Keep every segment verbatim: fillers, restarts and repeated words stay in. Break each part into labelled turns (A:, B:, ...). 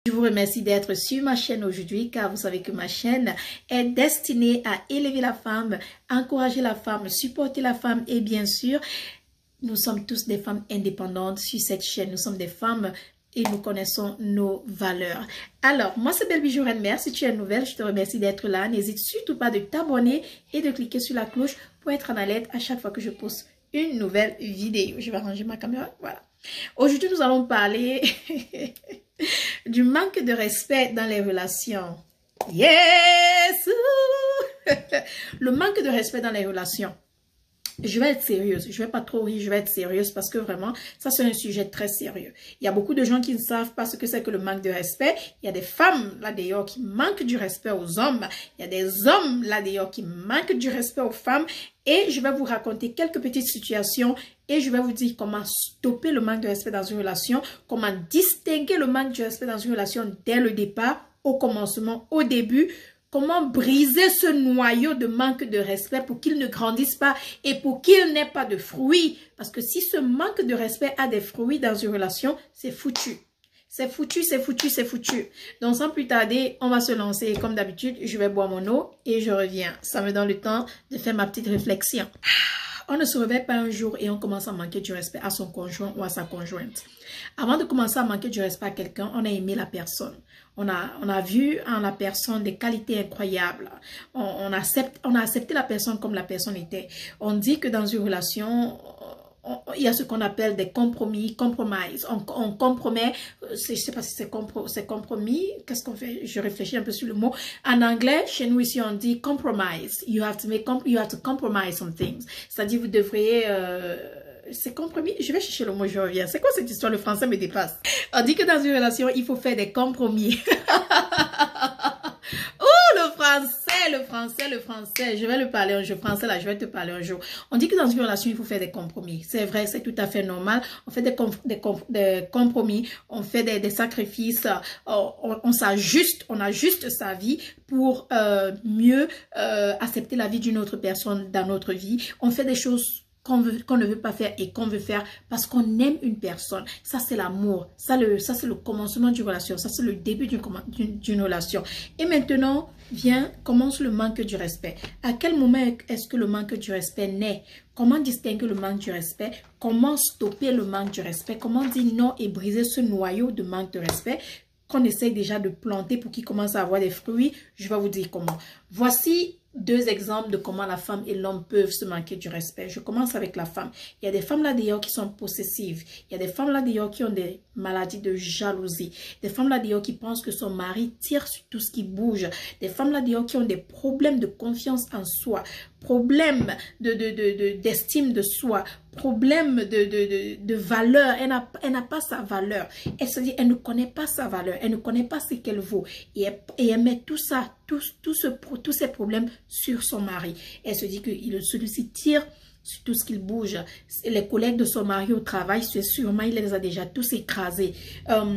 A: Je vous remercie d'être sur ma chaîne aujourd'hui car vous savez que ma chaîne est destinée à élever la femme, encourager la femme, supporter la femme et bien sûr, nous sommes tous des femmes indépendantes sur cette chaîne. Nous sommes des femmes et nous connaissons nos valeurs. Alors, moi c'est Belle Bijou Reine Mère. Si tu es nouvelle, je te remercie d'être là. N'hésite surtout pas de t'abonner et de cliquer sur la cloche pour être en alerte à chaque fois que je poste une nouvelle vidéo. Je vais ranger ma caméra. Voilà. Aujourd'hui, nous allons parler du manque de respect dans les relations. Yes! Le manque de respect dans les relations. Je vais être sérieuse, je vais pas trop rire, je vais être sérieuse parce que vraiment, ça c'est un sujet très sérieux. Il y a beaucoup de gens qui ne savent pas ce que c'est que le manque de respect. Il y a des femmes là d'ailleurs qui manquent du respect aux hommes. Il y a des hommes là d'ailleurs qui manquent du respect aux femmes. Et je vais vous raconter quelques petites situations et je vais vous dire comment stopper le manque de respect dans une relation, comment distinguer le manque de respect dans une relation dès le départ, au commencement, au début. Comment briser ce noyau de manque de respect pour qu'il ne grandisse pas et pour qu'il n'ait pas de fruits. Parce que si ce manque de respect a des fruits dans une relation, c'est foutu. C'est foutu, c'est foutu, c'est foutu. Donc sans plus tarder, on va se lancer. Comme d'habitude, je vais boire mon eau et je reviens. Ça me donne le temps de faire ma petite réflexion. On ne se réveille pas un jour et on commence à manquer du respect à son conjoint ou à sa conjointe. Avant de commencer à manquer du respect à quelqu'un, on a aimé la personne. On a, on a vu en la personne des qualités incroyables. On, on, accepte, on a accepté la personne comme la personne était. On dit que dans une relation, on, il y a ce qu'on appelle des compromis, compromise. On, on compromet, je ne sais pas si c'est compro, compromis, qu'est-ce qu'on fait? Je réfléchis un peu sur le mot. En anglais, chez nous ici, on dit compromise. You have to make, you have to compromise some things. C'est-à-dire, vous devriez... Euh, c'est compromis. Je vais chercher le mot, je reviens. C'est quoi cette histoire? Le français me dépasse. On dit que dans une relation, il faut faire des compromis. Oh, le français, le français, le français. Je vais le parler un jour. Français, là, je vais te parler un jour. On dit que dans une relation, il faut faire des compromis. C'est vrai, c'est tout à fait normal. On fait des, com des, com des compromis. On fait des, des sacrifices. On, on, on s'ajuste. On ajuste sa vie pour euh, mieux euh, accepter la vie d'une autre personne dans notre vie. On fait des choses qu'on qu'on ne veut pas faire et qu'on veut faire parce qu'on aime une personne. Ça, c'est l'amour. Ça, le, ça c'est le commencement d'une relation. Ça, c'est le début d'une relation. Et maintenant, vient, commence le manque du respect. À quel moment est-ce que le manque du respect naît? Comment distinguer le manque du respect? Comment stopper le manque du respect? Comment dire non et briser ce noyau de manque de respect qu'on essaye déjà de planter pour qu'il commence à avoir des fruits? Je vais vous dire comment. Voici deux exemples de comment la femme et l'homme peuvent se manquer du respect. Je commence avec la femme. Il y a des femmes là d'ailleurs qui sont possessives. Il y a des femmes là d'ailleurs qui ont des maladies de jalousie. Des femmes là d'ailleurs qui pensent que son mari tire sur tout ce qui bouge. Des femmes là d'ailleurs qui ont des problèmes de confiance en soi. Problèmes de, de, de, de, d'estime de soi. Problèmes de, de, de, de valeur. Elle n'a elle n'a pas sa valeur. Elle se dit, elle ne connaît pas sa valeur. Elle ne connaît pas ce qu'elle vaut. Et elle, et elle met tout ça, tout, tout ce, tous ces problèmes sur son mari. Elle se dit que celui-ci tire sur tout ce qu'il bouge. Les collègues de son mari au travail, c'est sûrement il les a déjà tous écrasés. Euh,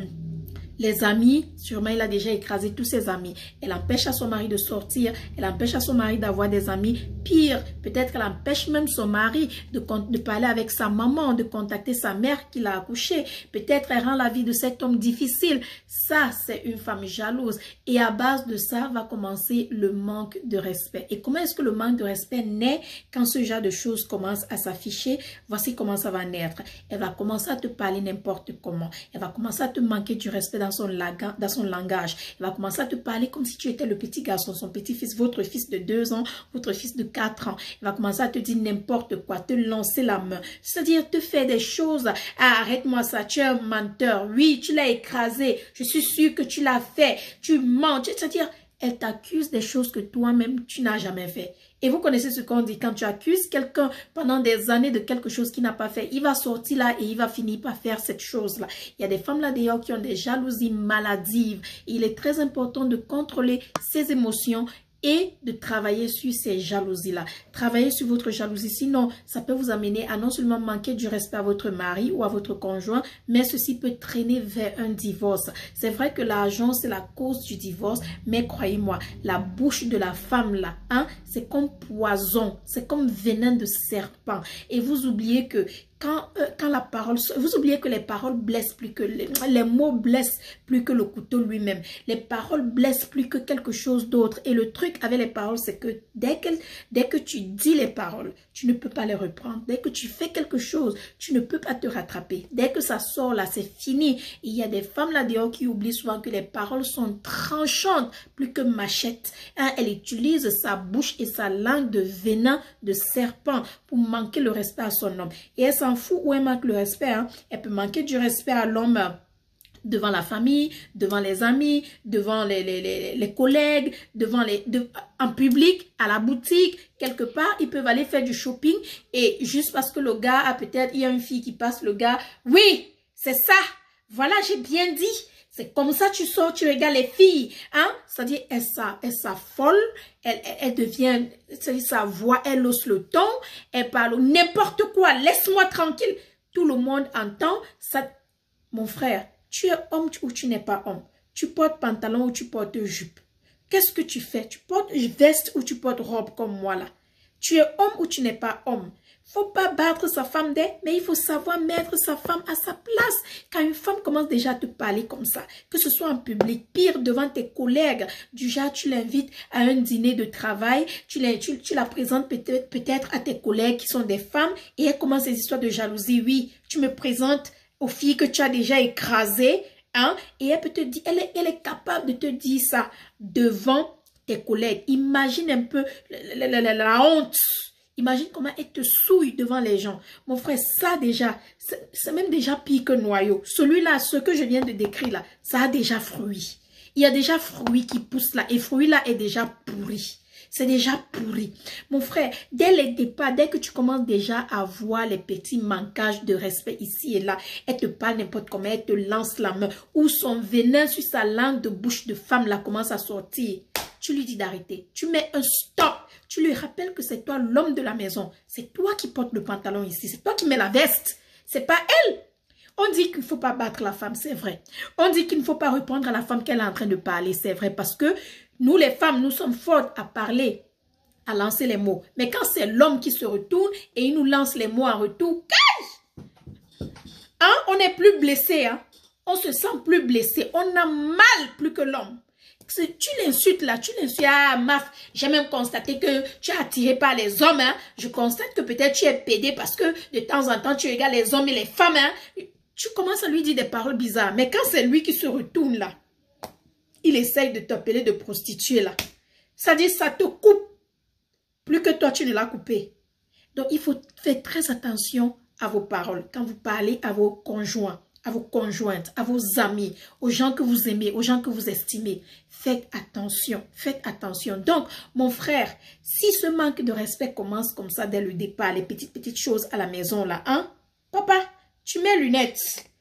A: Les amis, sûrement il a déjà écrasé tous ses amis. Elle empêche à son mari de sortir. Elle empêche à son mari d'avoir des amis. Pire, peut-être qu'elle empêche même son mari de, de parler avec sa maman, de contacter sa mère qui l'a accouché. Peut-être elle rend la vie de cet homme difficile. Ça, c'est une femme jalouse. Et à base de ça, va commencer le manque de respect. Et comment est-ce que le manque de respect naît quand ce genre de choses commence à s'afficher? Voici comment ça va naître. Elle va commencer à te parler n'importe comment. Elle va commencer à te manquer du respect dans son, dans son langage. Elle va commencer à te parler comme si tu étais le petit garçon, son petit-fils, votre fils de deux ans, votre fils de quatre ans. Elle va commencer à te dire n'importe quoi, te lancer la main. C'est-à-dire te faire des choses. Ah, arrête-moi ça, tu es un menteur. Oui, tu l'as écrasé. Je suis sûre que tu l'as fait. Tu mens. C'est-à-dire, elle t'accuse des choses que toi-même, tu n'as jamais fait. Et vous connaissez ce qu'on dit, quand tu accuses quelqu'un pendant des années de quelque chose qu'il n'a pas fait, il va sortir là et il va finir par faire cette chose-là. Il y a des femmes là d'ailleurs qui ont des jalousies maladives. Il est très important de contrôler ses émotions et de travailler sur ces jalousies-là. Travailler sur votre jalousie, sinon ça peut vous amener à non seulement manquer du respect à votre mari ou à votre conjoint, mais ceci peut traîner vers un divorce. C'est vrai que l'argent, c'est la cause du divorce, mais croyez-moi, la bouche de la femme là, hein, c'est comme poison, c'est comme venin de serpent. Et vous oubliez que Quand, euh, quand la parole, vous oubliez que les paroles blessent plus que les, les mots blessent plus que le couteau lui-même. Les paroles blessent plus que quelque chose d'autre. Et le truc avec les paroles, c'est que dès que, dès que tu dis les paroles, tu ne peux pas les reprendre. Dès que tu fais quelque chose, tu ne peux pas te rattraper. Dès que ça sort là, c'est fini. Et il y a des femmes là-dehors qui oublient souvent que les paroles sont tranchantes plus que machettes. Hein, elle utilise sa bouche et sa langue de venin de serpent pour manquer le respect à son homme. Et elle s'en fout où elle manque le respect. Hein. Elle peut manquer du respect à l'homme devant la famille, devant les amis, devant les, les, les, les collègues, devant les, de, en public, à la boutique, quelque part, ils peuvent aller faire du shopping et juste parce que le gars a peut-être, il y a une fille qui passe, le gars, oui, c'est ça, voilà, j'ai bien dit. C'est comme ça tu sors, tu regardes les filles, hein? C'est-à-dire, elle, elle s'affole, elle, elle, elle devient, c'est-à-dire sa voix, elle hausse le ton, elle parle n'importe quoi, laisse-moi tranquille. Tout le monde entend ça. Mon frère, tu es homme ou tu n'es pas homme? Tu portes pantalon ou tu portes jupe? Qu'est-ce que tu fais? Tu portes veste ou tu portes robe comme moi là? Tu es homme ou tu n'es pas homme? Faut pas battre sa femme d'elle, mais il faut savoir mettre sa femme à sa place. Quand une femme commence déjà à te parler comme ça, que ce soit en public, pire devant tes collègues, du genre tu l'invites à un dîner de travail, tu la, tu, tu la présentes peut-être peut-être à tes collègues qui sont des femmes et elle commence ces histoires de jalousie. Oui, tu me présentes aux filles que tu as déjà écrasées, hein, et elle peut te dire, elle est, elle est capable de te dire ça devant tes collègues. Imagine un peu la, la, la, la honte. Imagine comment elle te souille devant les gens. Mon frère, ça déjà, c'est même déjà pire que noyau. Celui-là, ce que je viens de décrire là, ça a déjà fruit. Il y a déjà fruit qui pousse là. Et fruit là est déjà pourri. C'est déjà pourri. Mon frère, dès le départ, dès que tu commences déjà à voir les petits manquages de respect ici et là, elle te parle n'importe comment, elle te lance la main. Ou son venin sur sa langue de bouche de femme là commence à sortir. Tu lui dis d'arrêter. Tu mets un stop. Tu lui rappelles que c'est toi l'homme de la maison. C'est toi qui portes le pantalon ici. C'est toi qui mets la veste. C'est pas elle. On dit qu'il ne faut pas battre la femme, c'est vrai. On dit qu'il ne faut pas répondre à la femme qu'elle est en train de parler, c'est vrai. Parce que nous, les femmes, nous sommes fortes à parler, à lancer les mots. Mais quand c'est l'homme qui se retourne et il nous lance les mots en retour, hein, on n'est plus blessé. Hein? On se sent plus blessé. On a mal plus que l'homme. Tu l'insultes là, tu l'insultes. Ah, maf, j'ai même constaté que tu es attiré par les hommes. Hein. Je constate que peut-être tu es pédé parce que de temps en temps, tu regardes les hommes et les femmes. Hein. Tu commences à lui dire des paroles bizarres. Mais quand c'est lui qui se retourne là, il essaye de t'appeler de prostituée là. Ça dit, ça te coupe. Plus que toi, tu ne l'as coupé. Donc, il faut faire très attention à vos paroles. Quand vous parlez à vos conjoints, à vos conjointes, à vos amis, aux gens que vous aimez, aux gens que vous estimez. Faites attention, faites attention. Donc, mon frère, si ce manque de respect commence comme ça dès le départ, les petites, petites choses à la maison là, hein, papa, tu mets lunettes,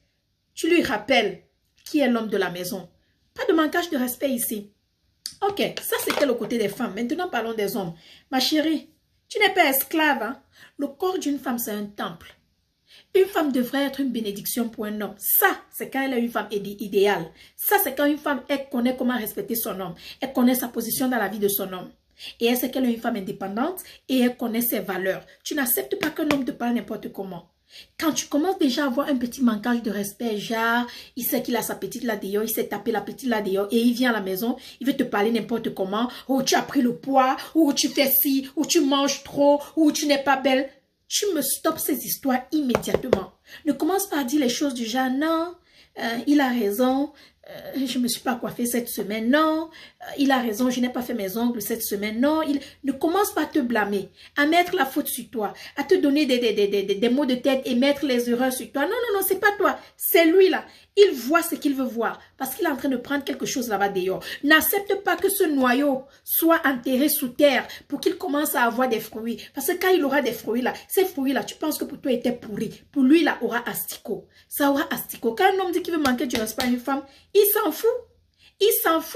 A: tu lui rappelles qui est l'homme de la maison. Pas de manquage de respect ici. Ok, ça c'était le côté des femmes. Maintenant, parlons des hommes. Ma chérie, tu n'es pas esclave, hein. Le corps d'une femme, c'est un temple. Une femme devrait être une bénédiction pour un homme. Ça, c'est quand elle est une femme idéale. Ça, c'est quand une femme, elle connaît comment respecter son homme. Elle connaît sa position dans la vie de son homme. Et elle sait qu'elle est une femme indépendante et elle connaît ses valeurs. Tu n'acceptes pas qu'un homme te parle n'importe comment. Quand tu commences déjà à avoir un petit manquage de respect, genre, il sait qu'il a sa petite là dehors, il s'est tapé la petite là dehors et il vient à la maison, il veut te parler n'importe comment, ou tu as pris le poids, ou tu fais ci, ou tu manges trop, ou tu n'es pas belle. Tu me stoppes ces histoires immédiatement. Ne commence pas à dire les choses du genre, non, euh, il a raison, euh, je ne me suis pas coiffée cette semaine, non, euh, il a raison, je n'ai pas fait mes ongles cette semaine, non. Il ne commence pas à te blâmer, à mettre la faute sur toi, à te donner des, des, des, des, des mots de tête et mettre les erreurs sur toi. Non, non, non, c'est pas toi, c'est lui là. Il voit ce qu'il veut voir parce qu'il est en train de prendre quelque chose là-bas dehors. N'accepte pas que ce noyau soit enterré sous terre pour qu'il commence à avoir des fruits. Parce que quand il aura des fruits là, ces fruits là, tu penses que pour toi, ils étaient pourris. Pour lui là, aura asticot. Ça aura asticot. Quand un homme dit qu'il veut manquer du respect à une femme, il s'en fout. Il s'en fout.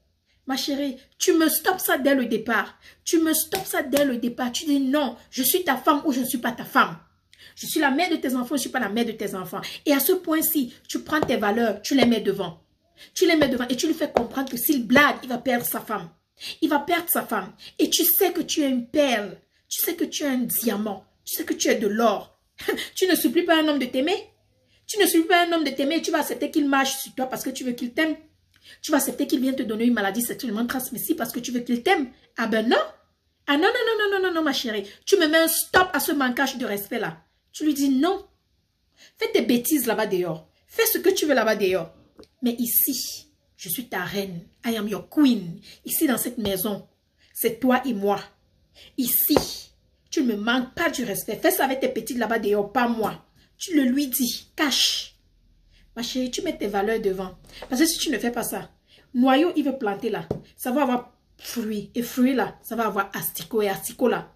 A: Ma chérie, tu me stoppes ça dès le départ. Tu me stoppes ça dès le départ. Tu dis non, je suis ta femme ou je ne suis pas ta femme. Je suis la mère de tes enfants, je ne suis pas la mère de tes enfants. Et à ce point-ci, tu prends tes valeurs, tu les mets devant. Tu les mets devant et tu lui fais comprendre que s'il blague, il va perdre sa femme. Il va perdre sa femme. Et tu sais que tu es une perle. Tu sais que tu es un diamant. Tu sais que tu es de l'or. Tu ne supplies pas un homme de t'aimer. Tu ne supplies pas un homme de t'aimer et tu vas accepter qu'il marche sur toi parce que tu veux qu'il t'aime. Tu vas accepter qu'il vienne te donner une maladie sexuellement transmissible parce que tu veux qu'il t'aime. Ah ben non. Ah non, non, non, non, non, non, non, ma chérie. Tu me mets un stop à ce manquage de respect là. Tu lui dis non. Fais tes bêtises là-bas dehors. Fais ce que tu veux là-bas dehors. Mais ici, je suis ta reine. I am your queen. Ici, dans cette maison, c'est toi et moi. Ici, tu ne me manques pas du respect. Fais ça avec tes petites là-bas dehors, pas moi. Tu le lui dis. Cache. Ma chérie, tu mets tes valeurs devant. Parce que si tu ne fais pas ça, noyau, il veut planter là. Ça va avoir fruit. Et fruit là, ça va avoir asticot. Et asticot là,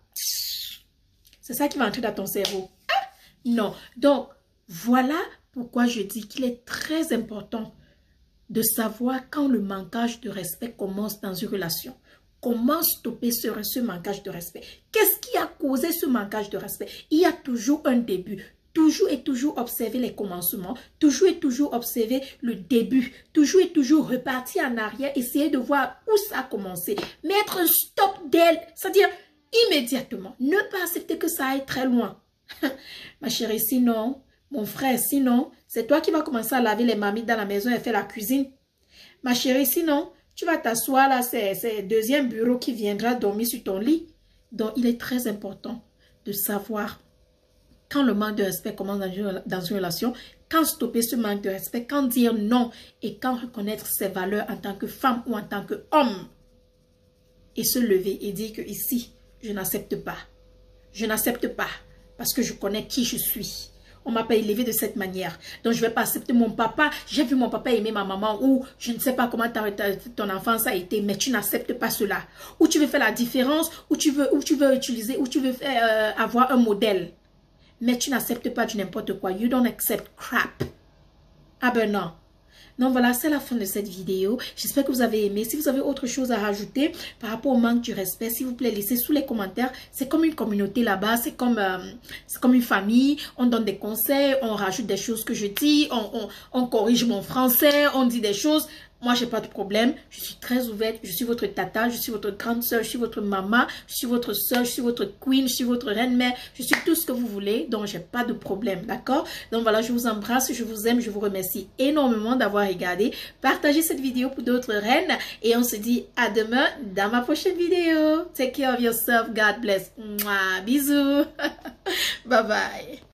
A: c'est ça qui va entrer dans ton cerveau. Ah, non. Donc, voilà pourquoi je dis qu'il est très important de savoir quand le manquage de respect commence dans une relation. Comment stopper ce, ce manquage de respect? Qu'est-ce qui a causé ce manquage de respect? Il y a toujours un début. Toujours et toujours observer les commencements. Toujours et toujours observer le début. Toujours et toujours repartir en arrière. Essayer de voir où ça a commencé. Mettre un stop d'elle. C'est-à-dire immédiatement. Ne pas accepter que ça aille très loin. Ma chérie, sinon... Mon frère, sinon, c'est toi qui vas commencer à laver les marmites dans la maison et faire la cuisine. Ma chérie, sinon, tu vas t'asseoir là, c'est le deuxième bureau qui viendra dormir sur ton lit. Donc, il est très important de savoir quand le manque de respect commence dans une, dans une relation, quand stopper ce manque de respect, quand dire non et quand reconnaître ses valeurs en tant que femme ou en tant qu'homme. Et se lever et dire que ici, je n'accepte pas. Je n'accepte pas parce que je connais qui je suis. On m'a pas élevé de cette manière. Donc, je ne vais pas accepter mon papa. J'ai vu mon papa aimer ma maman ou je ne sais pas comment ta, ta, ton enfance a été, mais tu n'acceptes pas cela. Ou tu veux faire la différence, ou tu veux, ou tu veux utiliser, ou tu veux faire, euh, avoir un modèle. Mais tu n'acceptes pas du n'importe quoi. You don't accept crap. Ah ben non. Donc voilà, c'est la fin de cette vidéo. J'espère que vous avez aimé. Si vous avez autre chose à rajouter par rapport au manque du respect, s'il vous plaît, laissez sous les commentaires. C'est comme une communauté là-bas, c'est comme, euh, c'est comme une famille. On donne des conseils, on rajoute des choses que je dis, on, on, on corrige mon français, on dit des choses. Moi, j'ai pas de problème. Je suis très ouverte. Je suis votre tata, je suis votre grande soeur, je suis votre maman, je suis votre soeur, je suis votre queen, je suis votre reine-mère. Je suis tout ce que vous voulez. Donc, j'ai pas de problème. D'accord? Donc, voilà, je vous embrasse, je vous aime, je vous remercie énormément d'avoir regardé. Partagez cette vidéo pour d'autres reines. Et on se dit à demain dans ma prochaine vidéo. Take care of yourself. God bless. Mouah, bisous. Bye bye.